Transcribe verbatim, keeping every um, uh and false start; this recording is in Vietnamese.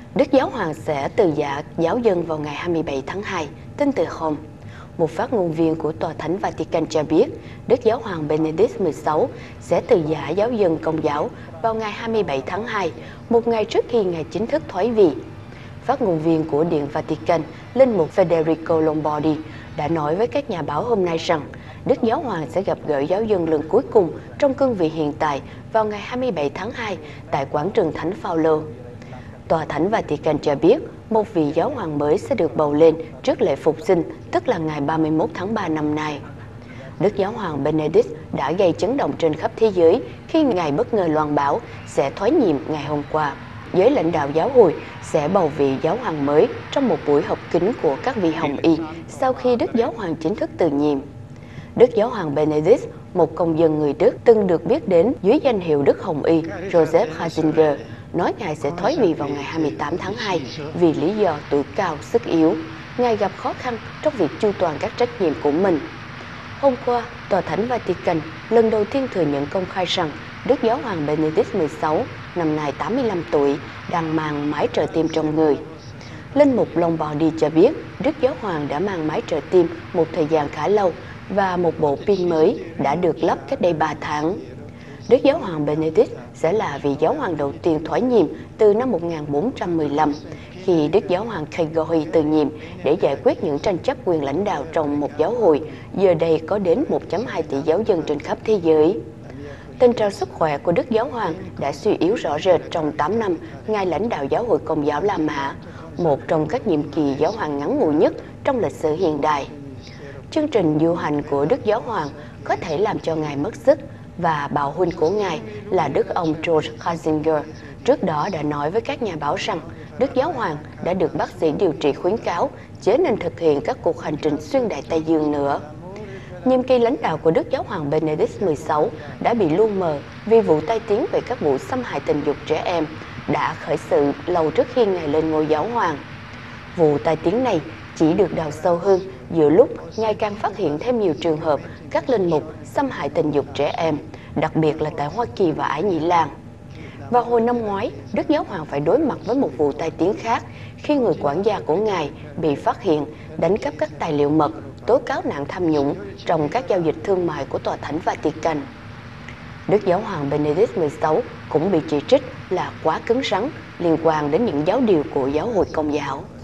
Đức Giáo Hoàng sẽ từ giả giáo dân vào ngày hai mươi bảy tháng hai, tin từ Rome. Một phát ngôn viên của Tòa Thánh Vatican cho biết, Đức Giáo Hoàng Benedict mười sáu sẽ từ giả giáo dân Công giáo vào ngày hai mươi bảy tháng hai, một ngày trước khi Ngài chính thức thoái vị. Phát ngôn viên của Điện Vatican, Linh mục Federico Lombardi, đã nói với các nhà báo hôm nay rằng Đức Giáo Hoàng sẽ gặp gỡ giáo dân lần cuối cùng trong cương vị hiện tại vào ngày hai mươi bảy tháng hai tại quảng trường Thánh Phaolô. Tòa Thánh Vatican cho biết một vị giáo hoàng mới sẽ được bầu lên trước lễ phục sinh, tức là ngày ba mươi mốt tháng ba năm nay. Đức Giáo hoàng Benedict đã gây chấn động trên khắp thế giới khi Ngài bất ngờ loan báo sẽ thoái nhiệm ngày hôm qua. Giới lãnh đạo giáo hội sẽ bầu vị giáo hoàng mới trong một buổi họp kín của các vị hồng y sau khi Đức Giáo hoàng chính thức từ nhiệm. Đức Giáo hoàng Benedict, một công dân người Đức từng được biết đến dưới danh hiệu Đức Hồng Y Joseph Ratzinger, nói Ngài sẽ thoái vị vào ngày hai mươi tám tháng hai vì lý do tuổi cao, sức yếu. Ngài gặp khó khăn trong việc chu toàn các trách nhiệm của mình. Hôm qua, Tòa Thánh Vatican lần đầu tiên thừa nhận công khai rằng Đức Giáo hoàng Benedict mười sáu, năm nay tám mươi lăm tuổi, đang mang máy trợ tim trong người. Linh mục Lombardi cho biết Đức Giáo hoàng đã mang máy trợ tim một thời gian khá lâu và một bộ pin mới đã được lắp cách đây ba tháng. Đức Giáo hoàng Benedict sẽ là vị giáo hoàng đầu tiên thoái nhiệm từ năm một nghìn bốn trăm mười lăm, khi Đức Giáo hoàng Gregory từ nhiệm để giải quyết những tranh chấp quyền lãnh đạo trong một giáo hội, giờ đây có đến một phẩy hai tỷ giáo dân trên khắp thế giới. Tình trạng sức khỏe của Đức Giáo hoàng đã suy yếu rõ rệt trong tám năm Ngài lãnh đạo giáo hội Công giáo La Mã, một trong các nhiệm kỳ giáo hoàng ngắn ngủi nhất trong lịch sử hiện đại. Chương trình du hành của Đức Giáo hoàng có thể làm cho Ngài mất sức, và bào huynh của Ngài là Đức ông George Ratzinger trước đó đã nói với các nhà báo rằng Đức Giáo hoàng đã được bác sĩ điều trị khuyến cáo chớ nên thực hiện các cuộc hành trình xuyên Đại Tây Dương nữa. Nhiệm kỳ lãnh đạo của Đức Giáo hoàng Benedict mười sáu đã bị lu mờ vì vụ tai tiếng về các vụ xâm hại tình dục trẻ em đã khởi sự lâu trước khi Ngài lên ngôi giáo hoàng. Vụ tai tiếng này chỉ được đào sâu hơn giữa lúc ngày càng phát hiện thêm nhiều trường hợp các linh mục xâm hại tình dục trẻ em, đặc biệt là tại Hoa Kỳ và Ái Nhĩ Lan. Vào hồi năm ngoái, Đức Giáo hoàng phải đối mặt với một vụ tai tiếng khác khi người quản gia của Ngài bị phát hiện đánh cắp các tài liệu mật, tố cáo nạn tham nhũng trong các giao dịch thương mại của Tòa Thánh Vatican. Đức Giáo hoàng Benedict mười sáu cũng bị chỉ trích là quá cứng rắn liên quan đến những giáo điều của giáo hội Công giáo.